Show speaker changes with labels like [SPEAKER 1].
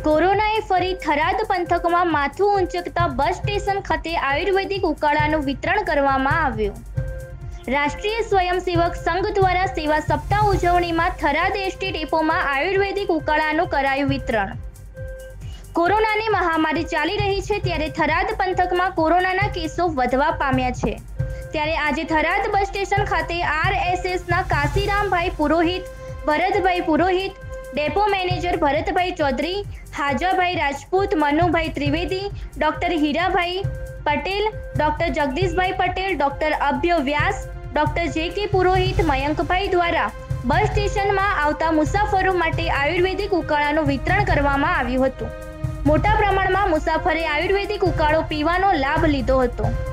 [SPEAKER 1] કોરોનાએ ફરી થરાદ પંથકમાં માથું ઊંચકતા બસ સ્ટેશન ખાતે આયુર્વેદિક ઉકાળાનું વિતરણ કરવામાં આવ્યું। રાષ્ટ્રીય સ્વયંસેવક સંઘ દ્વારા સેવા સપ્તાહ ઉજવણીમાં થરાદ એસટી ડેપોમાં આયુર્વેદિક ઉકાળાનું કરાયું વિતરણ। કોરોનાની મહામારી ચાલી રહી છે ત્યારે થરાદ પંથકમાં કોરોનાના કેસો વધવા પામ્યા છે। ત્યારે આજે થરાદ બસ સ્ટેશન ખાતે આરએસએસના Kashirambhai Purohit, Bharatbhai Purohit, depot manager Bharatbhai Chaudhary, Hajabhai Rajput, Manubhai Trivedi, doctor Hirabhai Patel, doctor Jagdishbhai Patel, doctor Abhay Vyas, doctor J K. Purohit, Mayankbhai द्वारा बस स्टेशन में आवता मुसाफरो माटे आयुर्वेदिक उकाळाનું वितरण કરવામાં આવ્યું હતું। मोटा प्रमाणમાં मुसाफरे आयुर्वेदिक उकाळो पीવાનો लाभ લીધો હતો।